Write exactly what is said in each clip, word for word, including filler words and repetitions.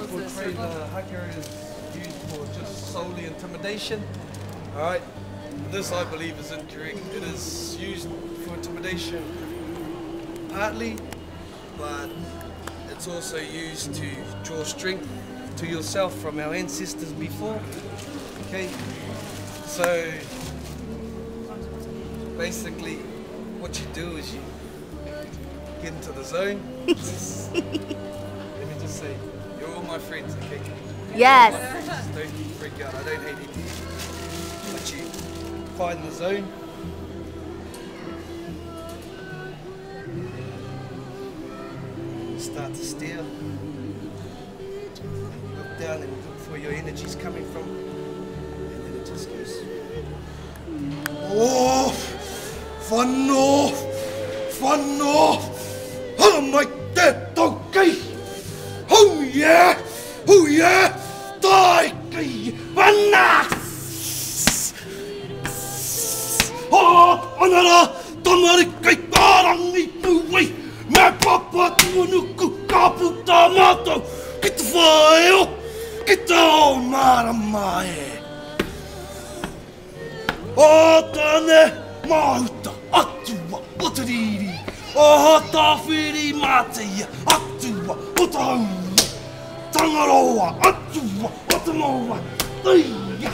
portray the haka is used for just solely intimidation. Alright, this I believe is incorrect. It is used for intimidation partly, but it's also used to draw strength to yourself from our ancestors before. Okay, so basically what you do is you get into the zone. Let me just say, you're all my friends, okay? Yes. Don't freak out, I don't hate you. But you find the zone. Start to steer. Look down and look where your energy's coming from. And then it just goes. Oh! Fun off! Fun off! Oh my dead okay! Oh yeah! Oh yeah! Die! Vanas! Oh! Anara! Tamari kai parangi tuwai! Me papa tunuku kapu tamato! Kita faio! Kita o maramae! Oh tane! Mauta! Atua! Otariri! Oh tawhiri matia! Atua! Otaua! Tangaroa! Atua! Otamoa! Tuia!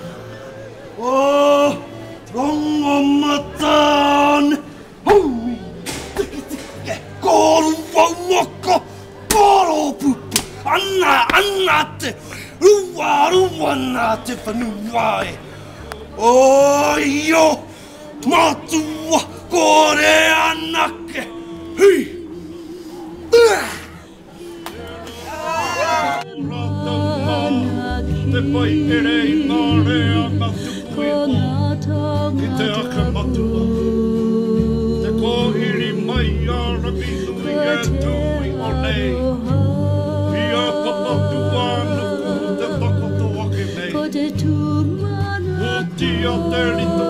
Oh! Rongomatan! Hui! Tiki tiki! Koru wauaka! Koro pupu! Anna! Anna te! Rua! Rua na te whanuae! Oh yo! Matua! Kore anake! Hui! Te pai ere I ngā rea matupu e o, ki te aka matua. Te kōhiri mai a rabitu I e tui o nei. I a papatua nuku te whakato ake nei. O tia te rito